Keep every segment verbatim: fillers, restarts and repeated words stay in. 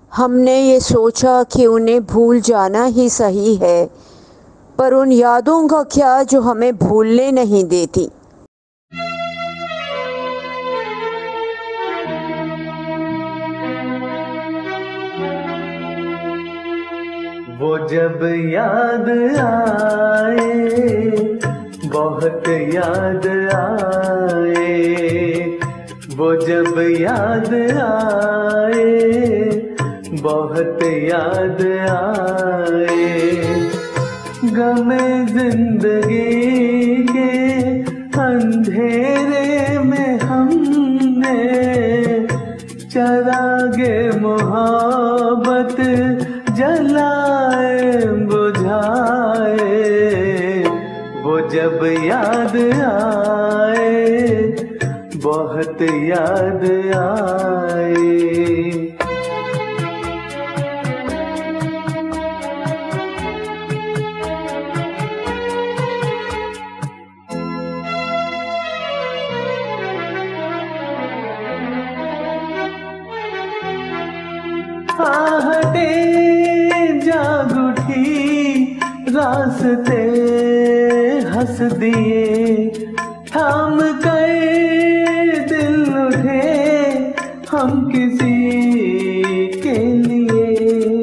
हमने ये सोचा कि उन्हें भूल जाना ही सही है, पर उन यादों का क्या जो हमें भूलने नहीं देती। वो जब याद आए, बहुत याद आए, वो जब याद आए, बहुत याद आए। गमे जिंदगी के अंधेरे में हमने चरागे मोहब्बत जलाए बुझाए। वो जब याद आए, बहुत याद आए। आहटे जाग उठी, रास्ते हंस दिए, थाम कर दिल उठे हम किसी के लिए।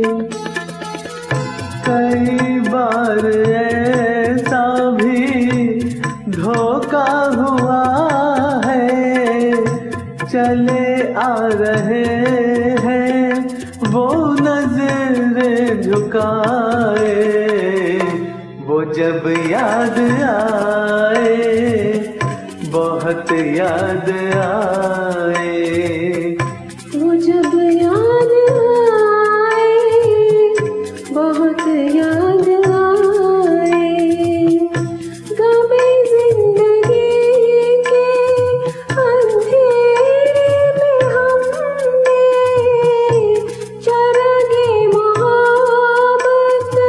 कई बार ऐसा भी धोखा हुआ है, चले आ रहे वो नजरें झुकाए। वो जब याद आए, बहुत याद आए। वो जब याद आए, बहुत याद आए। गमे जिंदगी के अंधेरे में हमने चरागे मोहब्बत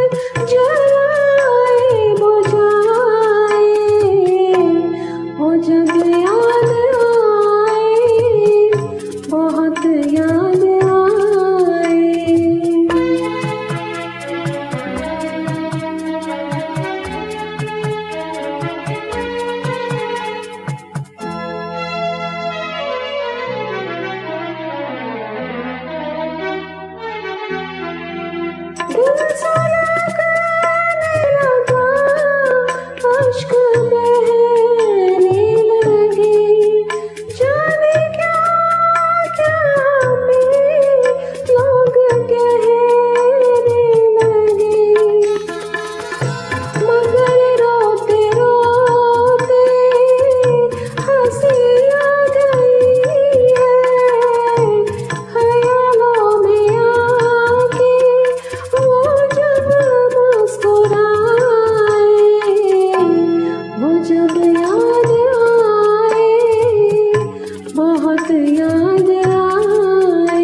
जलाए बुझाए। वो जब याद आए, बहुत याद आए। दिल धड़कने लगा, अश्क बहने लगे, जाने क्या क्या हमें लोग कहने लगे। मगर रोते रोते हंसी आ गई है, ख्यालों में आके वो जब मुस्कुराए। वो जब याद आए, बहुत याद आए।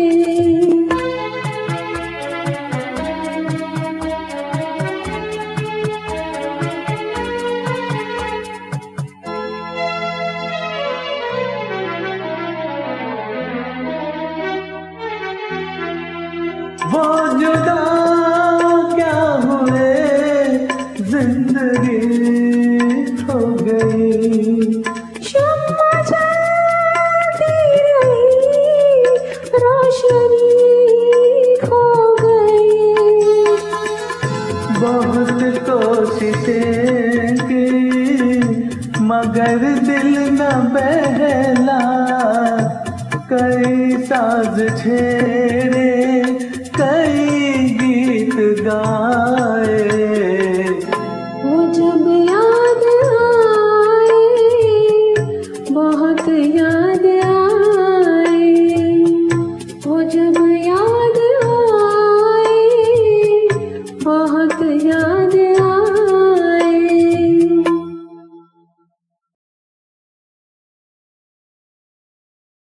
वो जुदा क्या हुए, जिंदगी खो गई। शम्मा जलती रही, रोशनी खो गई। बहुत कोशिशें की, मगर दिल न बहला। कई साज छेड़े, कई गीत गा